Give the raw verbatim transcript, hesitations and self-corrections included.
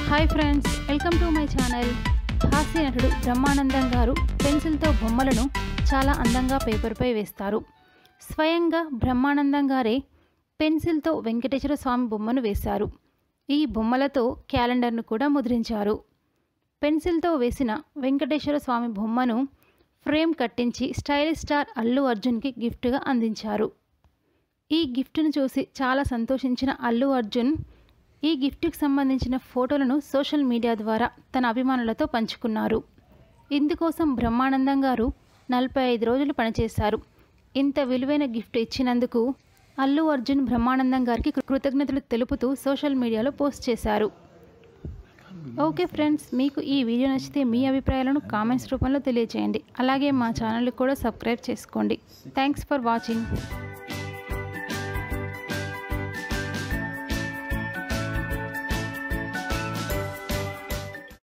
Hi friends, welcome to my channel. హాస్య నటుడు బ్రహ్మానందం గారు పెన్సిల్తో బొమ్మలను చాలా అందంగా పేపర్పై వేస్తారు. స్వయంగా బ్రహ్మానందం గారే పెన్సిల్తో వెంకటేశ్వర స్వామి బొమ్మను వేశారు. ఈ బొమ్మలతో క్యాలెండర్ను కూడా ముద్రించారు. పెన్సిల్తో వేసిన వెంకటేశ్వర స్వామి బొమ్మను ఫ్రేమ్ కట్టించి స్టైలిష్ స్టార్ అల్లు అర్జున్కి గిఫ్ట్గా అందించారు. ఈ గిఫ్ట్ను చూసి చాలా సంతోషించిన అల్లు అర్జున్ ఈ గిఫ్ట్కి సంబంధించిన ఫోటోలను సోషల్ మీడియా ద్వారా తన అభిమానులతో పంచుకున్నారు. ఇందుకోసం బ్రహ్మానందం గారు నలభై ఐదు రోజులు పనిచేశారు. ఇంత విలువైన గిఫ్ట్ ఇచ్చినందుకు అల్లు అర్జున్ బ్రహ్మానందం గారికి కృతజ్ఞతలు తెలుపుతూ సోషల్ మీడియాలో పోస్ట్ చేశారు. ఓకే ఫ్రెండ్స్, మీకు ఈ వీడియో నచ్చితే మీ అభిప్రాయాలను కామెంట్స్ రూపంలో తెలియజేయండి. అలాగే మా ఛానల్ని కూడా సబ్స్క్రైబ్ చేసుకోండి. Thanks for watching.